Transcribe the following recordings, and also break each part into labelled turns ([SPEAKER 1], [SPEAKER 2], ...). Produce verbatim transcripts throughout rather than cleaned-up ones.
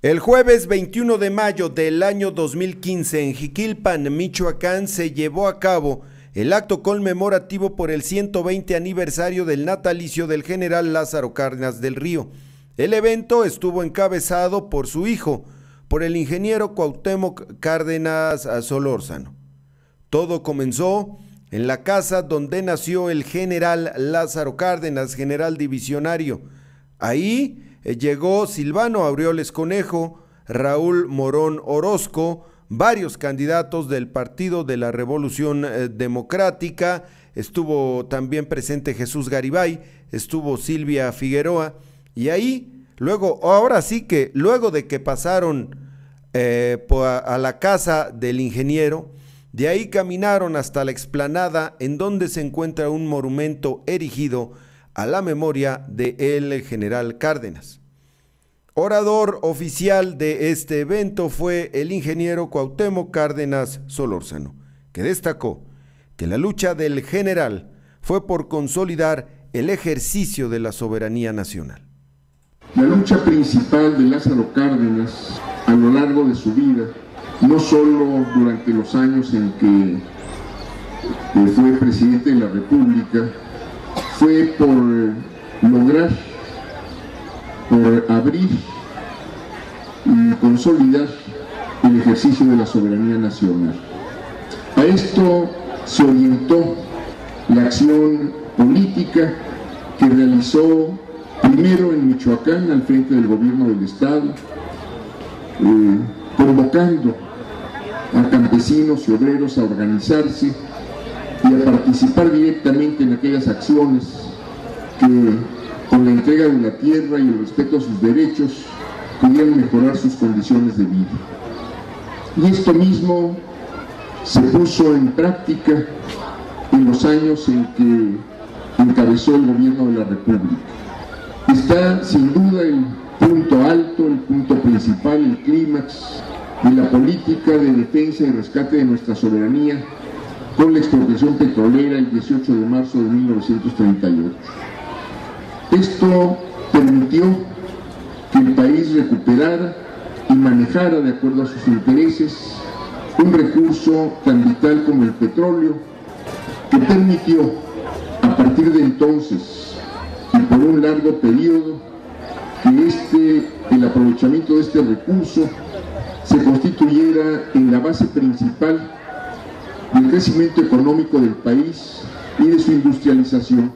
[SPEAKER 1] El jueves veintiuno de mayo del año dos mil quince en Jiquilpan, Michoacán, se llevó a cabo el acto conmemorativo por el ciento veinte aniversario del natalicio del general Lázaro Cárdenas del Río. El evento estuvo encabezado por su hijo, por el ingeniero Cuauhtémoc Cárdenas Solórzano. Todo comenzó en la casa donde nació el general Lázaro Cárdenas, general divisionario. Ahí llegó Silvano Aureoles Conejo, Raúl Morón Orozco, varios candidatos del Partido de la Revolución Democrática, estuvo también presente Jesús Garibay, estuvo Silvia Figueroa, y ahí, luego, ahora sí que, luego de que pasaron eh, a la casa del ingeniero, de ahí caminaron hasta la explanada en donde se encuentra un monumento erigido a la memoria de el general Cárdenas. Orador oficial de este evento fue el ingeniero Cuauhtémoc Cárdenas Solórzano, que destacó que la lucha del general fue por consolidar el ejercicio de la soberanía nacional.
[SPEAKER 2] La lucha principal de Lázaro Cárdenas a lo largo de su vida, no solo durante los años en que fue presidente de la República, fue por lograr, por abrir y consolidar el ejercicio de la soberanía nacional. A esto se orientó la acción política que realizó primero en Michoacán al frente del gobierno del estado, eh, convocando a campesinos y obreros a organizarse y a participar directamente en aquellas acciones que, con la entrega de la tierra y el respeto a sus derechos, pudieran mejorar sus condiciones de vida. Y esto mismo se puso en práctica en los años en que encabezó el gobierno de la República. Está sin duda el punto alto, el punto principal, el clímax de la política de defensa y rescate de nuestra soberanía con la expropiación petrolera el dieciocho de marzo de mil novecientos treinta y ocho. Esto permitió que el país recuperara y manejara de acuerdo a sus intereses un recurso tan vital como el petróleo, que permitió a partir de entonces y por un largo periodo que este, el aprovechamiento de este recurso se constituyera en la base principal del crecimiento económico del país y de su industrialización.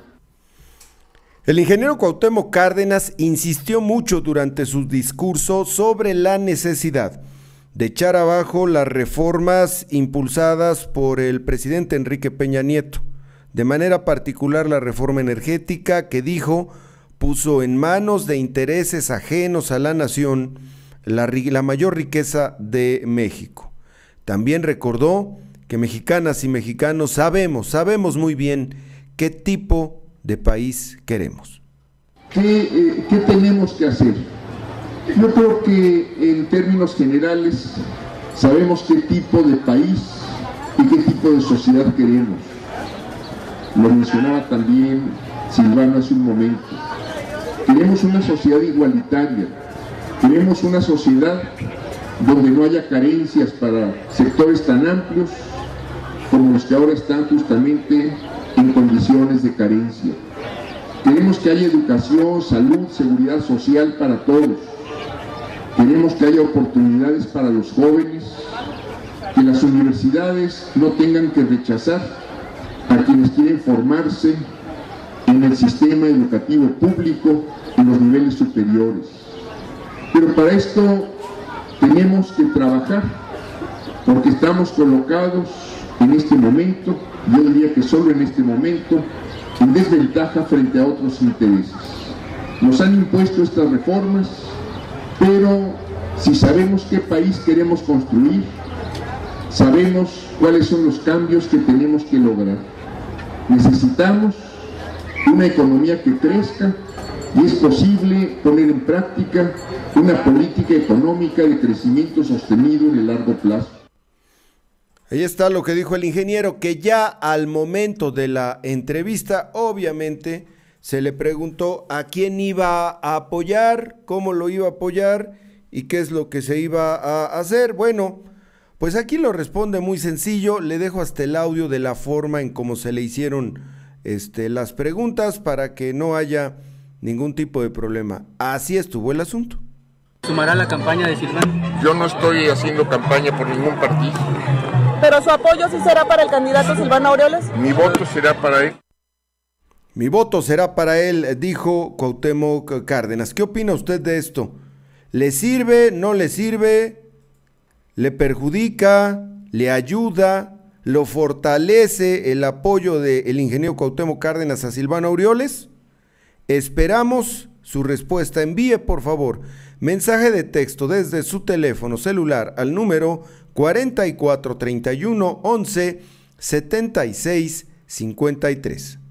[SPEAKER 1] El ingeniero Cuauhtémoc Cárdenas insistió mucho durante su discurso sobre la necesidad de echar abajo las reformas impulsadas por el presidente Enrique Peña Nieto, de manera particular la reforma energética que dijo puso en manos de intereses ajenos a la nación la, la mayor riqueza de México. También recordó que mexicanas y mexicanos sabemos, sabemos muy bien qué tipo de país queremos.
[SPEAKER 2] ¿Qué, eh, qué tenemos que hacer? Yo creo que en términos generales sabemos qué tipo de país y qué tipo de sociedad queremos. Lo mencionaba también Silvano hace un momento. Queremos una sociedad igualitaria, queremos una sociedad donde no haya carencias para sectores tan amplios como los que ahora están justamente en condiciones de carencia. Queremos que haya educación, salud, seguridad social para todos. Queremos que haya oportunidades para los jóvenes, que las universidades no tengan que rechazar a quienes quieren formarse en el sistema educativo público en los niveles superiores. Pero para esto tenemos que trabajar, porque estamos colocados en este momento, yo diría que solo en este momento, en desventaja frente a otros intereses. Nos han impuesto estas reformas, pero si sabemos qué país queremos construir, sabemos cuáles son los cambios que tenemos que lograr. Necesitamos una economía que crezca y es posible poner en práctica una política económica de crecimiento sostenido en el largo plazo.
[SPEAKER 1] Ahí está lo que dijo el ingeniero, que ya al momento de la entrevista, obviamente, se le preguntó a quién iba a apoyar, cómo lo iba a apoyar, ¿Y qué es lo que se iba a hacer? Bueno, pues aquí lo responde muy sencillo. Le dejo hasta el audio de la forma en cómo se le hicieron este, las preguntas para que no haya ningún tipo de problema. Así estuvo el asunto.
[SPEAKER 3] ¿Sumará la campaña de Silván?
[SPEAKER 2] Yo no estoy haciendo campaña por ningún partido.
[SPEAKER 4] ¿Pero su apoyo sí será para el candidato Silvano Aureoles?
[SPEAKER 2] Mi voto será para él.
[SPEAKER 1] Mi voto será para él, dijo Cuauhtémoc Cárdenas. ¿Qué opina usted de esto? ¿Le sirve? ¿No le sirve? ¿Le perjudica? ¿Le ayuda? ¿Lo fortalece el apoyo del ingeniero Cuauhtémoc Cárdenas a Silvano Aureoles? Esperamos su respuesta. Envíe, por favor, mensaje de texto desde su teléfono celular al número cuarenta y cuatro treinta y uno once setenta y seis cincuenta y tres.